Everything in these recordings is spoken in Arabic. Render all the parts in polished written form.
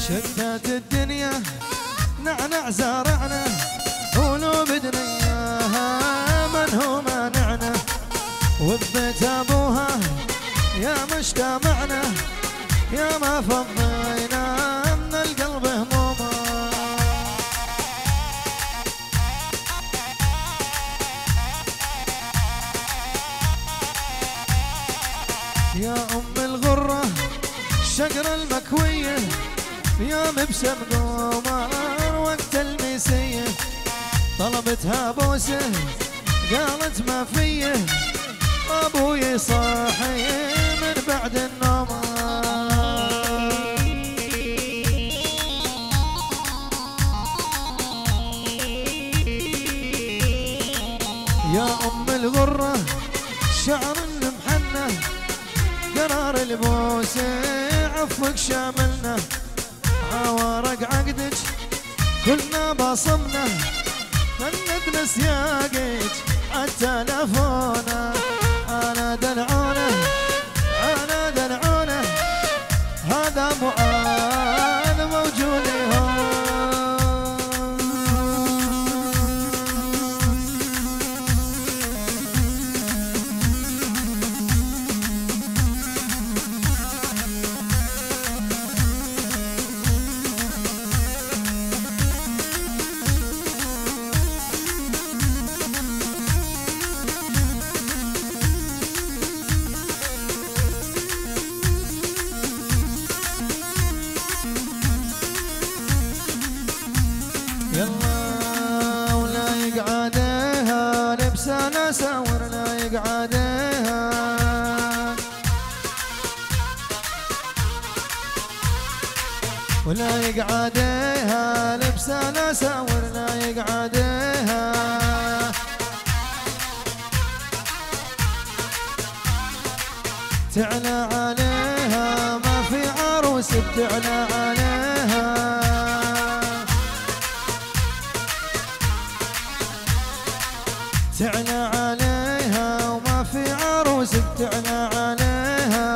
شتات الدنيا نعنع زارعنا قولوا بدنياها من هو مانعنا وببيت ابوها يا مجتمعنا يا ما فضينا من القلب هموما يا ام الغره الشقره المكويه يا مبسم قمر وقت المسيه طلبتها بوسه قالت ما فيه ابوي صاحي من بعد النوم يا ام الغره الشعر المحنه قرار البوسه عفوك شاملنا عوارق عقدك كلنا بصمنا فندنا سياقك عالتلفونه انا دلعونه انا دلعونه هذا معاذ موجود هون يلا ولا يقعدها لبسنا ساورنا يقعدها ولا يقعدها لبسنا ساورنا يقعدها تعلى عليها ما في عروس بتعلى عليها تعلى عليها وما في عروس بتعلى عليها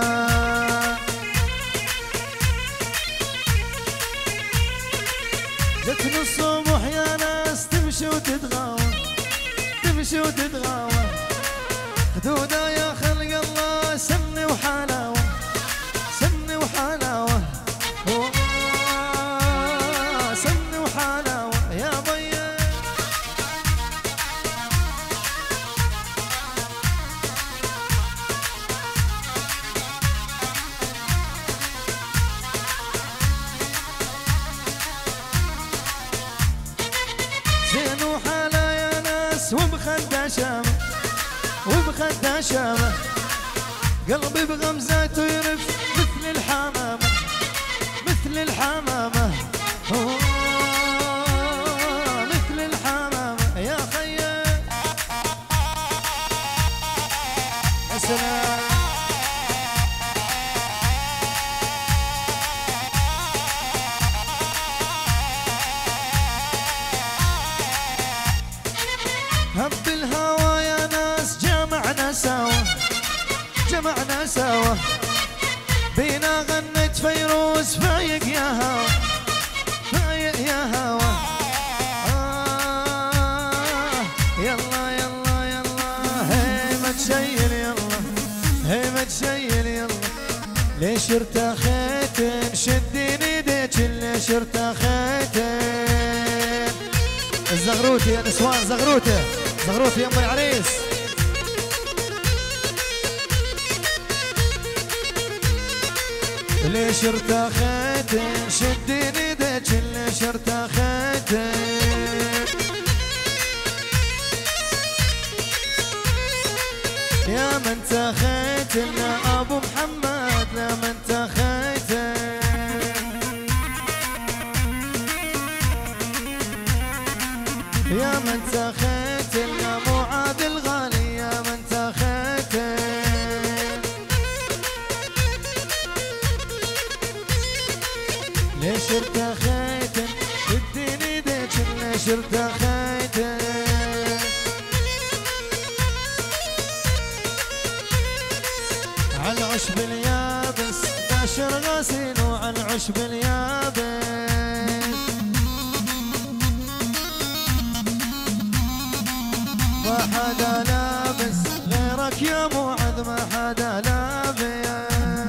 جتني الصبح يا ناس تمشي وتتغاوى تمشي وتتغاوى خدودة يا خلق الله سمني وحلاوة سمني وحلاوة سمني وحلاوة يا بيا زين وحلا يا ناس وبخدة شامة وبخدة شامة قلبي بغمزاته يرف مثل الحمامة مثل الحمامة مثل الحمامة يا خيا يا سلام هب الهوى يا ناس جمعنا سوا جمعنا سوا بينا غنت فيروز فايق يا هوا فايق يا هوا يلا يلا يلا هي ما تشيل يلا هي ما تشيل يلا ليش ارتخيتن شدين ايديك ليش ارتخيتن الزغروتي يا نسوان زغروته زغروتي يا ام العريس ليش ارتخيتن شدين ايديك ليش ارتخيتن يا من تخيتن يا ابو محمد يا من تخيتن يا من تخيتن يا معاذ الغالي يا من تخيتن ليش ارتخيتن شدين ايديك ليش ارتخيتن على العشب اليابس الحشر غسيل وعن عشب اليابس، ما حدا لابس غيرك يا موعد، ما حدا لابس.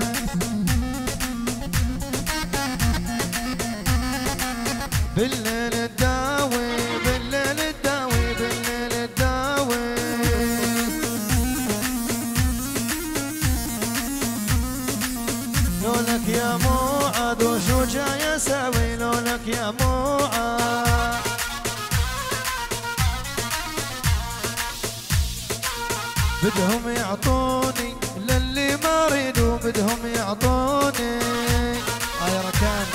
بالليل الداوي بالليل الداوي بالليل الداوي، لولك يا موعد وشو جاي اسوي، لولك يا موعد. بدهم يعطوني للي ما ريدوا، بدهم يعطوني يا ركان.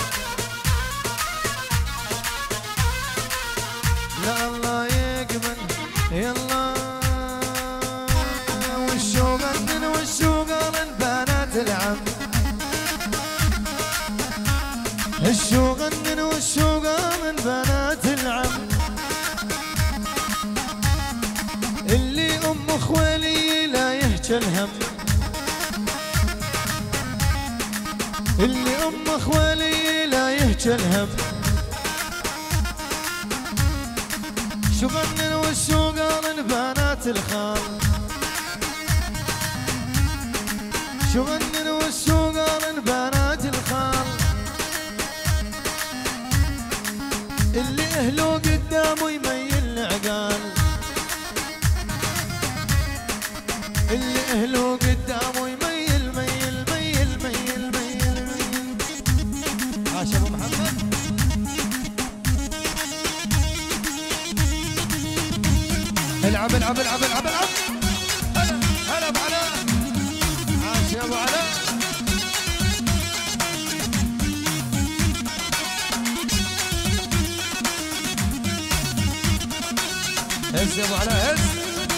لا الله يقبل يلا، وشو غنن وشو قالن بنات العم، الشو غنن وشو قالن بنات العم. اللي ام خوالي لا يحكي الهم، اللي ام خوالي لا يحكي الهم. شو غنن وشو قالن بنات الخال، شو غنن وشو قالن بنات الخال. اللي اهله قدامه يميل العقال، اللي اهله قدامه يميل ميل ميل ميل ميل ميل. عاش ابو محمد. العب العب العب العب العب. هلا هلا ابو علاء، عاش يا ابو علاء. هز يا ابو علاء هز.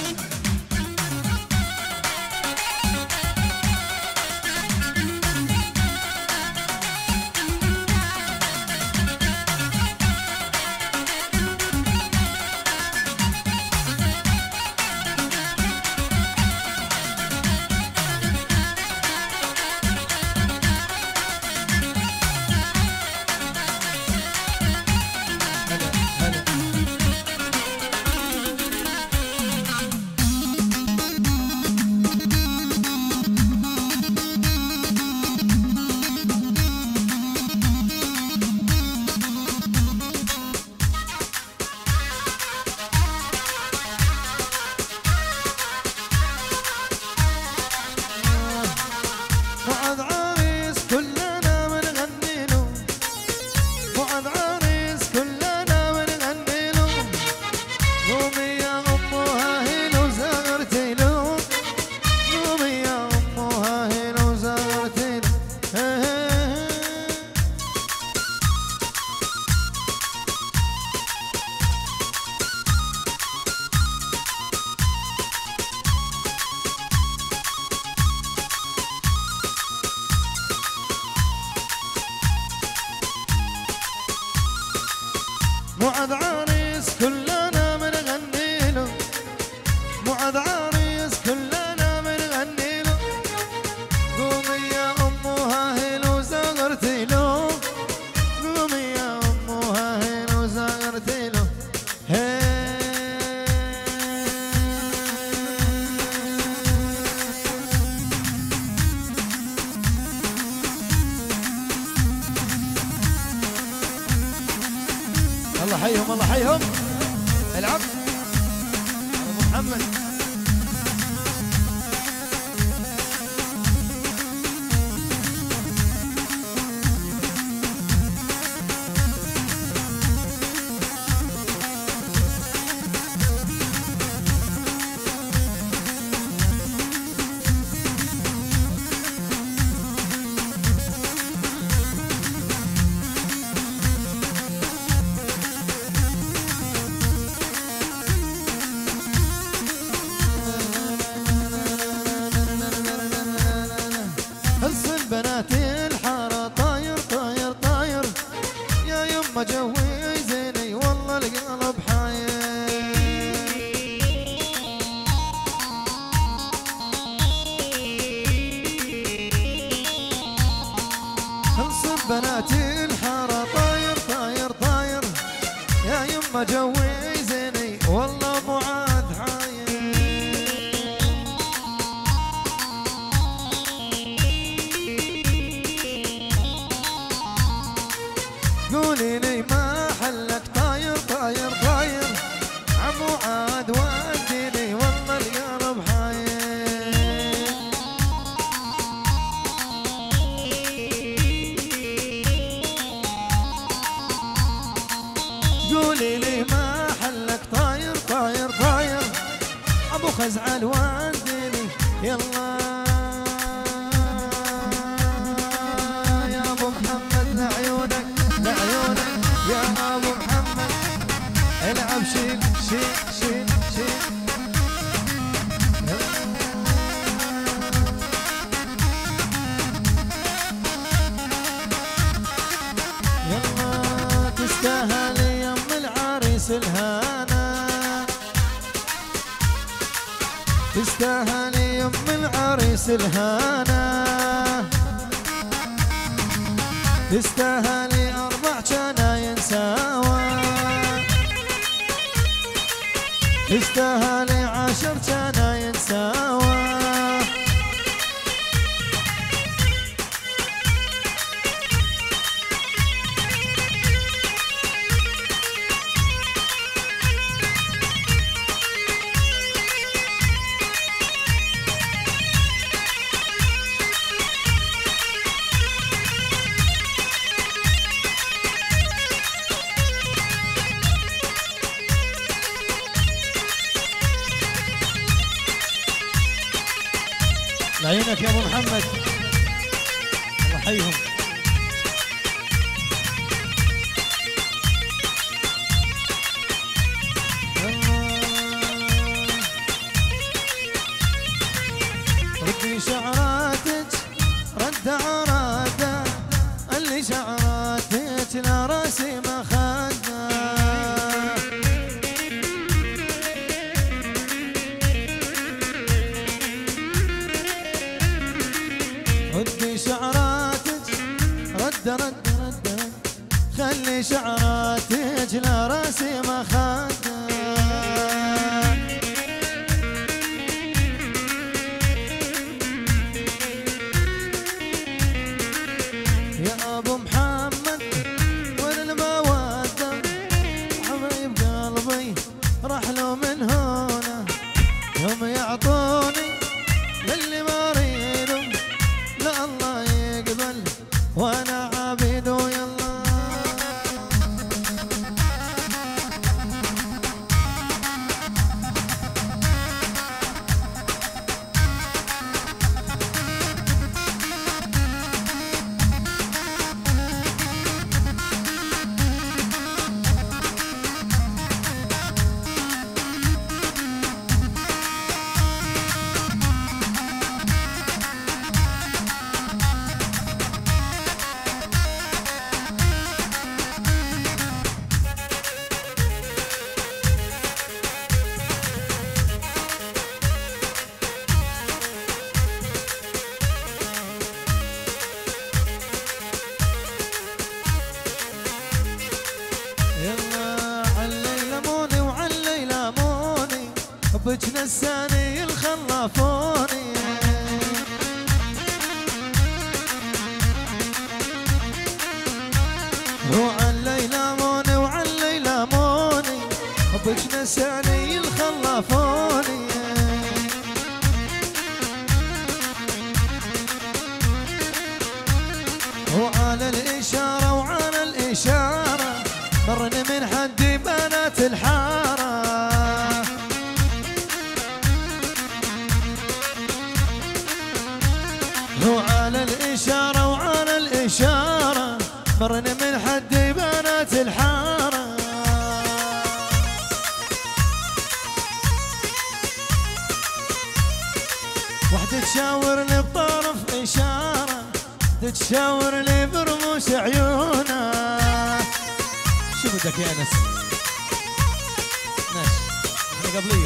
معاذ عريس كلنا بنغني له، معاذ عريس كلنا بنغني له. قومي يا امو هاهل وزغرتي له، قومي يا امو هاهل وزغرتي له. الله حيهم الله حيهم. العب ابو محمد. ابو خزعل ودني يلا يا ابو محمد لعيونك لعيونك يا ابو محمد العب شيل شيل شيل شيل يلا تستاهل يم العريس الهنا تستاهل يم العريس الهنا تستاهل 4 جناين سوا تستاهل 10 جناين سوا لعينك يا ابو محمد الله يحييهم ردي شعراتك رد عراده اللي شعراتك لا راسي ما خدنا ردي شعراتك رد رد رد خلي شعراتك لا راسي ما خدنا يا ابو محمد وين المودة حبيب قلبي راح له من هنا يوم يعطوني للي ما اريده لا الله يقبل وانا عبيده يلا حبك نساني الخلافوني وعلي لاموني وعلي لاموني حبك نساني الخلافوني وعلى الإشارة وعلى الإشارة مرني من حدي بنات الحارة وعلى الإشارة وعلى الإشارة مرني من حدي بنات الحارة وحدة تشاور لي بطرف إشارة تشاور لي برموش عيونها شو بدك يا أنس؟ ماشي احنا قبليه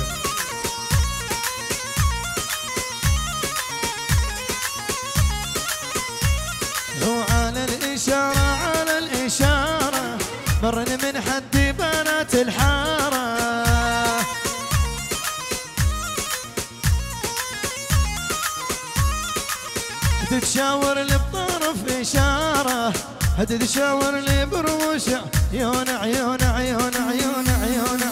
وعلى الإشارة على الإشارة مرني من حدي بنات الحارة تتشاور لي بطرف إشارة تتشاور لي برموش عيون عيون عيون عيون عيون